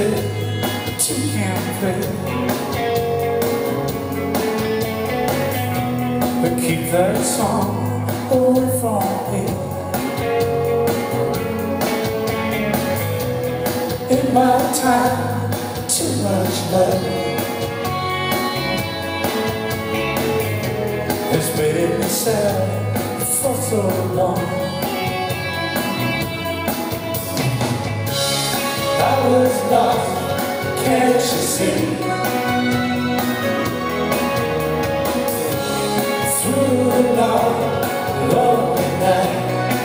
said to him, but keep that song away from me. In my time, too much love has made me sad for so long. I was lost, can't you see? Through the long, lonely night,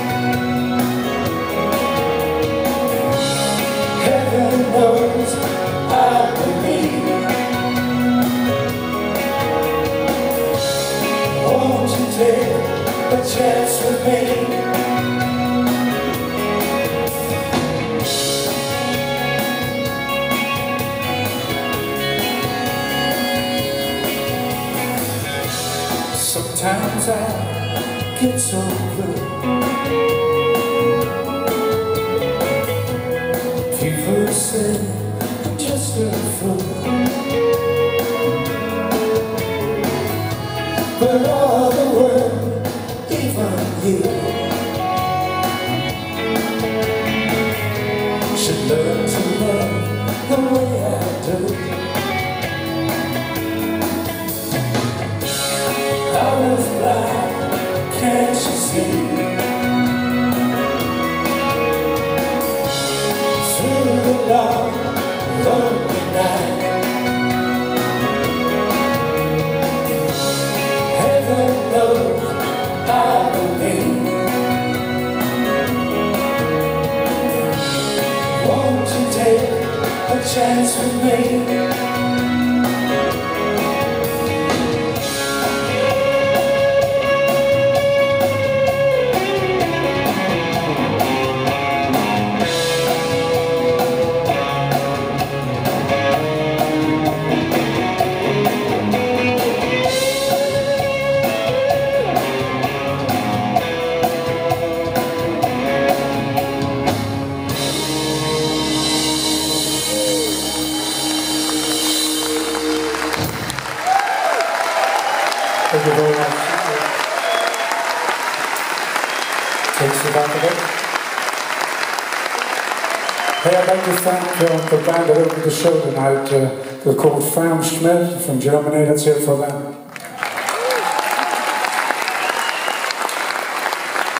heaven knows I believe. Won't you take a chance with me? Sometimes I get so blue. People say I'm just a fool, but all the world, even you, should learn to love the way I do. I was blind, can't you see? Through the long, lonely night, heaven knows I believe. Won't you take a chance with me? Thank you very much. Takes the back of it. Hey, I'd like to thank the band that opened the show tonight. They're called Schmidt from Germany. Let's hear it for them.